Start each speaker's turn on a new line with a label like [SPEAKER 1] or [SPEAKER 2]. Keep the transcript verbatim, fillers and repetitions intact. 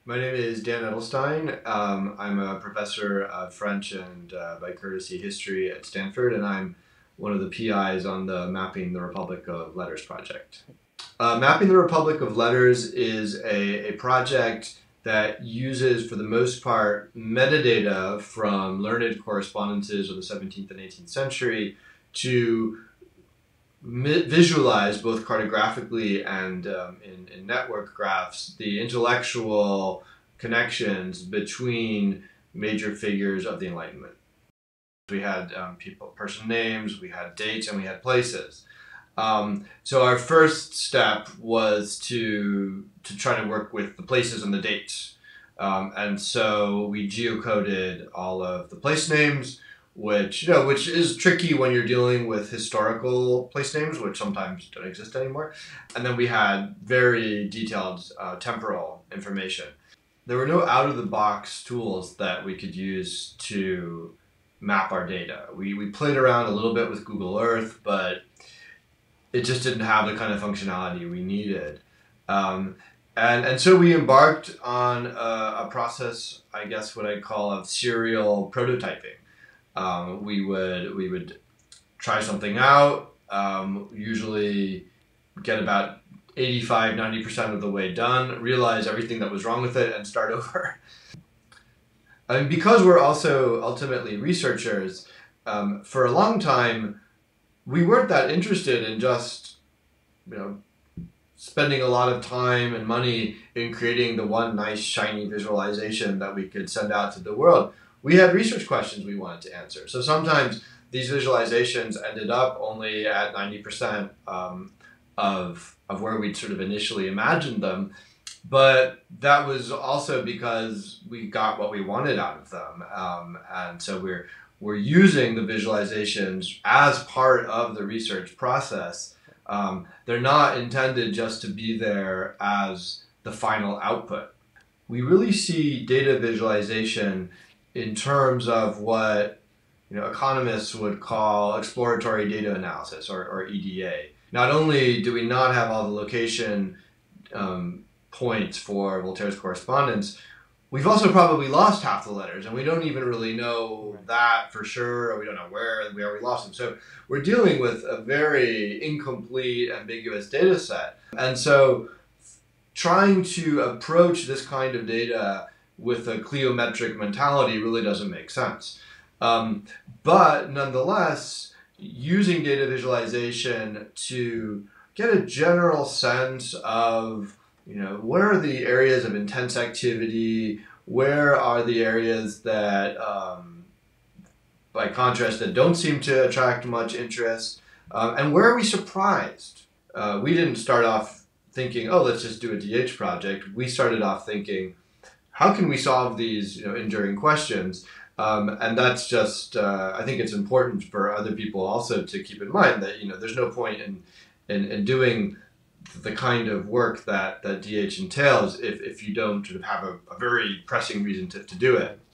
[SPEAKER 1] My name is Dan Edelstein. Um, I'm a professor of French and, uh, by courtesy, history at Stanford, and I'm one of the P Is on the Mapping the Republic of Letters project. Uh, Mapping the Republic of Letters is a, a project that uses, for the most part, metadata from learned correspondences of the seventeenth and eighteenth century to visualize both cartographically and um, in, in network graphs the intellectual connections between major figures of the Enlightenment. We had um, people, person names, we had dates, and we had places. Um, so our first step was to to try to work with the places and the dates. Um, and so we geocoded all of the place names, which you know, which is tricky when you're dealing with historical place names, which sometimes don't exist anymore. And then we had very detailed uh, temporal information. There were no out-of-the-box tools that we could use to map our data. We we played around a little bit with Google Earth, but it just didn't have the kind of functionality we needed. Um, and, and so we embarked on a, a process, I guess what I'd call of serial prototyping. Um, we would we would try something out, um, usually get about eighty-five, ninety percent of the way done, realize everything that was wrong with it, and start over. I mean, because we're also ultimately researchers, um, for a long time, we weren't that interested in just, you know, spending a lot of time and money in creating the one nice, shiny visualization that we could send out to the world. We had research questions we wanted to answer. So sometimes these visualizations ended up only at ninety percent um, of, of where we'd sort of initially imagined them. But that was also because we got what we wanted out of them. Um, and so we're, we're using the visualizations as part of the research process. Um, they're not intended just to be there as the final output. We really see data visualization in terms of what you know economists would call exploratory data analysis, or, or E D A. Not only do we not have all the location um, points for Voltaire's correspondence, we've also probably lost half the letters, and we don't even really know that for sure, or we don't know where, where we lost them. So we're dealing with a very incomplete, ambiguous data set. And so trying to approach this kind of data with a cliometric mentality really doesn't make sense. Um, but nonetheless, using data visualization to get a general sense of, you know, where are the areas of intense activity, where are the areas that, um, by contrast, that don't seem to attract much interest, um, and where are we surprised? Uh, we didn't start off thinking, oh, let's just do a D H project. We started off thinking, how can we solve these you know, enduring questions? Um, and that's just, uh, I think it's important for other people also to keep in mind that you know there's no point in, in, in doing the kind of work that, that D H entails if, if you don't sort of have a, a very pressing reason to, to do it.